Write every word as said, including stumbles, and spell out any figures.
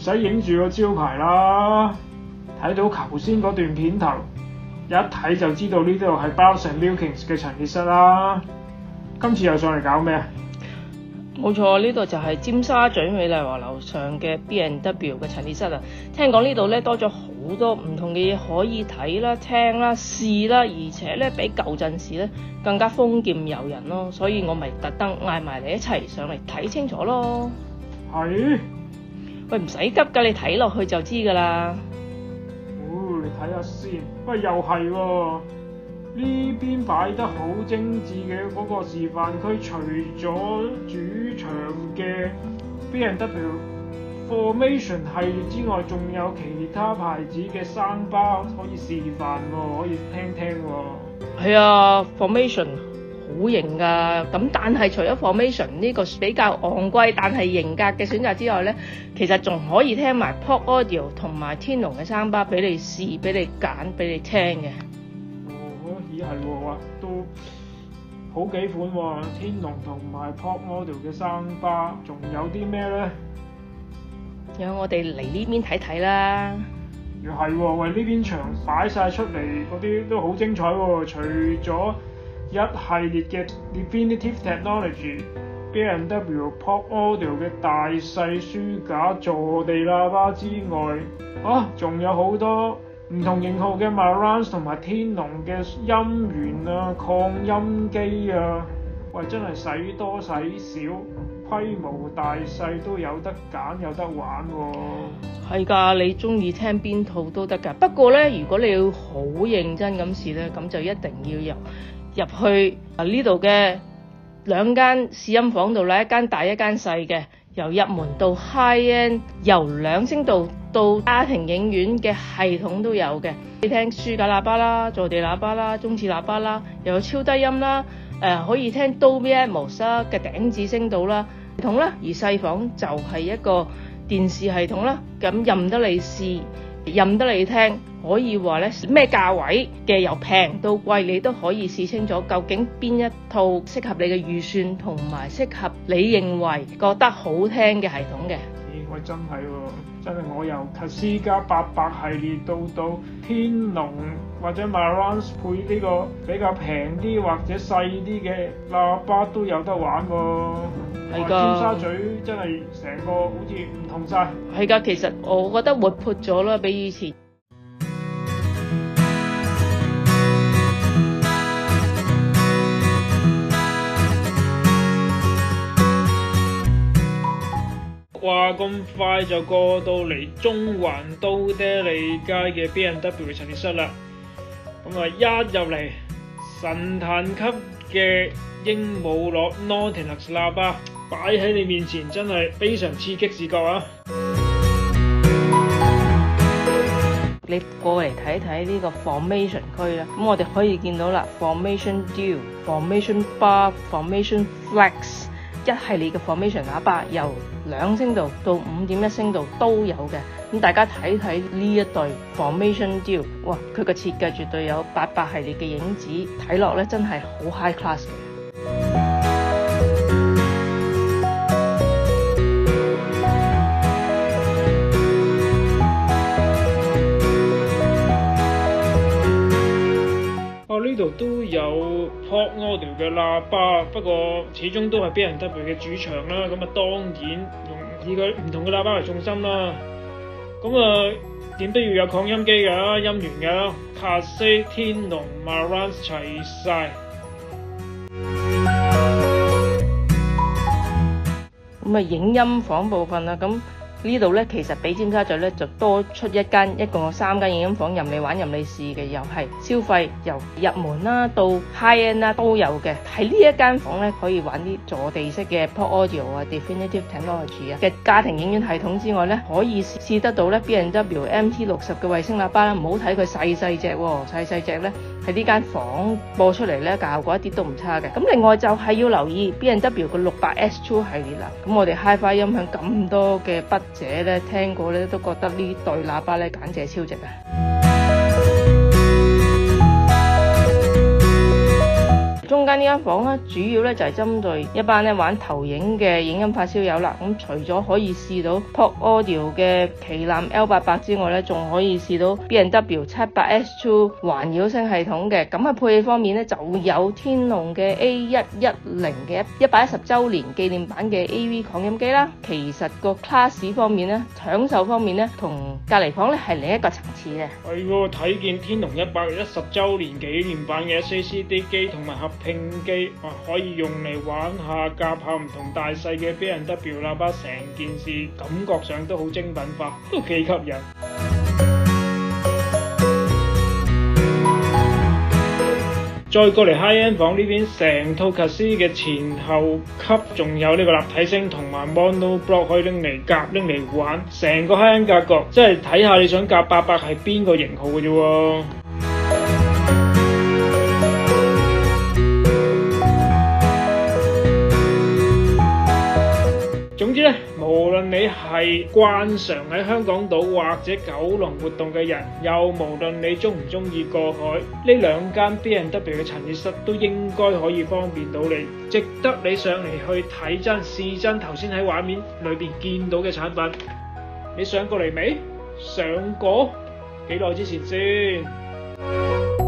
使影住個招牌啦。睇到頭先嗰段片頭，一睇就知道呢度係 Bowles and Wilkins 嘅陳列室啦。今次又上嚟搞咩啊？ 冇錯，呢度就係尖沙咀美麗華樓上嘅 B and W 嘅陳列室啊！聽講呢度咧多咗好多唔同嘅嘢可以睇啦、聽啦、試啦，而且咧比舊陣時咧更加豐儉由人咯，所以我咪特登嗌埋你一齊上嚟睇清楚咯。 係？ 喂，唔使急㗎，你睇落去就知㗎啦。 哦，你睇下先。喂，又係喎。呢邊擺得好精緻嘅嗰個示範區，除咗主場嘅 B and W Formation 系列之外，仲有其他牌子嘅生巴可以示範喎，可以聽聽喎。 係啊 ，Formation 好型㗎。咁但係除咗 Formation 呢個比較昂貴但係型格嘅選擇之外呢，其實仲可以聽埋 Pop Audio 同埋天龍嘅生巴俾你試、俾你揀、俾你聽嘅。 咦係喎，哇都好幾款喎，天龍同埋 Pop Audio 嘅生巴，仲有啲咩咧？ 有我哋嚟呢邊睇睇啦。 又係喎，喂呢邊場擺晒出嚟嗰啲都好精彩喎，除咗一系列嘅 Definitive Technology、B and W Pop Audio 嘅大細書架、坐地喇叭之外，啊仲有好多唔同型號嘅 Marantz 同埋天龍嘅音源啊、擴音機啊，喂真係使多使少，規模大細都有得揀有得玩喎。 係㗎，你中意聽邊套都得㗎。不過咧，如果你要好認真咁試咧，咁就一定要入入去啊呢度嘅兩間試音房度咧，一間大一間細嘅。由入門到 high end， 由兩聲道到家庭影院嘅系統都有嘅。你聽書架喇叭啦、坐地喇叭啦、中置喇叭啦，又有超低音啦，誒、呃、可以聽 Dolby Atmos 啦嘅頂置聲道啦系統啦。而細房就係一個電視系統啦，咁任得你試，任得你聽。可以話咧咩價位嘅由平到貴，你都可以試清楚究竟邊一套適合你嘅預算同埋適合你認為覺得好聽嘅系統嘅。 咦，喂真係喎，真係我由 Kasiga 八百系列到到天龍或者 Marantz 配呢個比較平啲或者細啲嘅喇叭都有得玩喎。 係㗎， 尖沙咀真係成個好似唔同晒。 係㗎，其實我覺得活潑咗啦，比以前。 話咁快就過到嚟中環都爹利街嘅 B and W 陳列室啦，咁啊一入嚟神壇級嘅鸚鵡螺 Nautilus 喇叭擺喺你面前，真係非常刺激視覺啊！ 你過嚟睇睇呢個 Formation 區啦，咁我哋可以見到啦 ，Formation Dual、Formation Bar、Formation Flex。一系列嘅 Formation 喇叭由兩聲道到五點一聲道都有嘅，咁大家睇睇呢一對 Formation Dual， 哇！佢嘅設計絕對有八百系列嘅影子，睇落咧真係好 high class 嘅。 呢度都有 Pop Audio 嘅喇叭，不過始終都係 B and W 嘅主場啦，咁啊當然用以佢唔同嘅喇叭為重心啦。咁啊點都要有擴音機㗎、音源㗎，卡西、天龍、Marantz 齊晒。 咁啊影音房部分啦，咁呢度咧其實比尖沙咀咧就多出一間，一共有三間影音房任你玩任你試嘅，又係消費由入門啦到 high end 啦都有嘅。喺呢一間房咧可以玩啲坐地式嘅 Pop Audio 啊、Definitive Technology 啊嘅家庭影院系統之外咧，可以試得到咧 B and W M T 六十嘅衛星喇叭啦。唔好睇佢細細隻喎，細細隻咧喺呢間房播出嚟咧效果一啲都唔差嘅。咁另外就係要留意 B and W 嘅六百 S 二系列啦。咁我哋 Hi-Fi 音響咁多嘅筆者咧聽過咧都覺得呢對喇叭咧簡直係超值啊！中間呢間房咧，主要咧就係針對一班咧玩投影嘅影音發燒友啦。咁除咗可以試到 Ports Audio 嘅旗艦 L 八百之外咧，仲可以試到 B and W 七百 S 二環繞聲系統嘅。咁喺配器方面咧，就有天龍嘅 A 一一零嘅一百一十週年紀念版嘅 A V 擴音機啦。其實個 class 方面咧，享受方面咧，同隔離房咧係另一個層次嘅。 係喎，睇見天龍一百一十週年紀念版嘅 S A C D 機同埋合併機，啊可以用嚟玩下夾下唔同大細嘅 B and W 喇叭，成件事感覺上都好精品化，都幾吸引。再過嚟 High End 房呢邊，成套 Casio 嘅前後級仲有呢個立體聲同埋 Mono Block 可以拎嚟夾拎嚟玩，成個 High End 格局，即係睇下你想夾八百係邊個型號嘅啫喎。總之咧，無論你係慣常喺香港島或者九龍活動嘅人，又無論你中唔中意過海，呢兩間 B and W 嘅陳列室都應該可以方便到你，值得你上嚟去睇真試真頭先喺畫面裏邊見到嘅產品。你上過嚟未？上過？幾耐之前先？